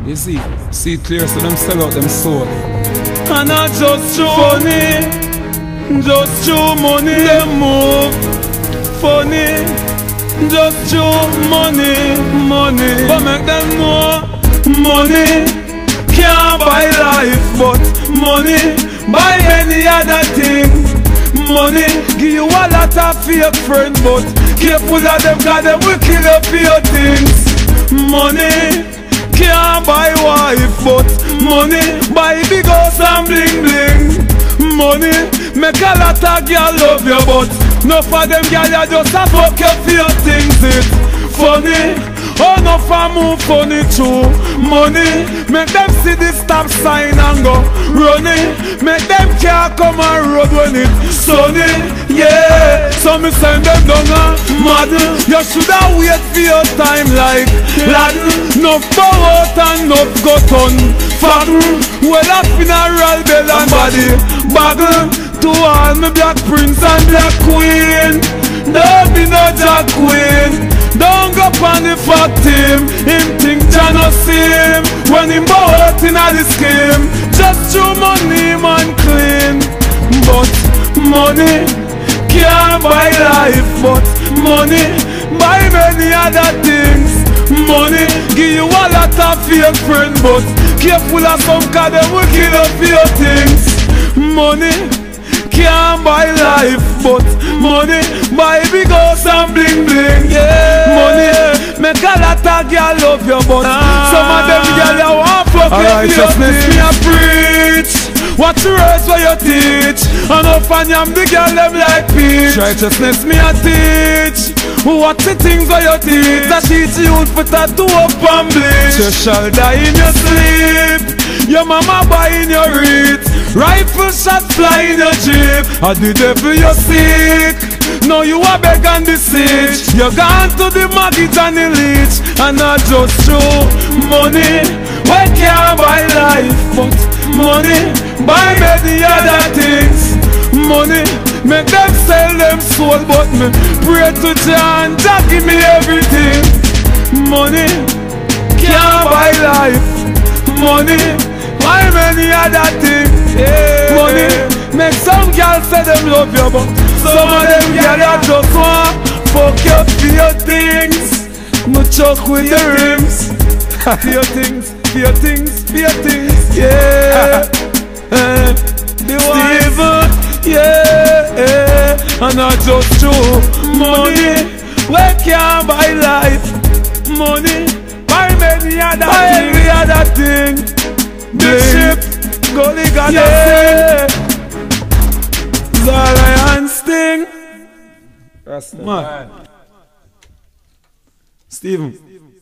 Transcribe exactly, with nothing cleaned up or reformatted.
You see, see it clear so them sell out them soul. And not just through money, just through money them move. Funny, just through money, money. But make them know, money can't buy life, but money buy any other thing. Money give you a lot of fake friends, but careful of them cause them will kill you for your things. Money can't buy wife, but money buy big house and bling bling. Money make a lot of girl love you, but no for them girl you just a fuck you for your things. It funny, oh no for move funny too. Money make them see the stop sign and go running. Make them can't come and road when it sunny. Yeah, so me send them down a mad. You shoulda wait for your time like lad. No bow out and no got on faggle. Well a funeral bell and body baggle. To all me black prince and black queen. Don't be no jack queen. Don't go on the fuck team. Him think Jah no see him when him bow out in a the scheme. Just through money man clean. But money can't buy life, but money buy many other things. Money give you a lot of fake friends, but careful of some cause them will kill you for your things. Money can't buy life, but money buy big house and bling bling. Yeah. Money make a lot of girl love you, but ah. some of them girl you want fuck you for your things. Me a preach, what's the words for you teach? And up and yam the girl them like peach. Righteousness me a teach. What's the things for you teach? That teach you for tattoo up and bleach. You shall die in your sleep. Your mama buying your reeds. Rifle shot fly in your jeep. I the devil you sick. Now you are beg and beseech. You gone to the market and the leech. And not just through money we can't buy life, but money buy many other things. Money make them sell them soul, but me pray to Jah and Jah give me everything. Money can't buy life. Money buy many other things. Yeah. Money make some girls say them love you, but some of them girls just want fuck you for your things. No choke with the rims. For your things, for your things, for your things. Yeah. uh, Steven, yeah, yeah. And not just true. Money we can't buy life. Money buy many other buy things. Every other thing. Big ship, Gully got yeah. a sing. Zion sting. Rasta Man. Steven.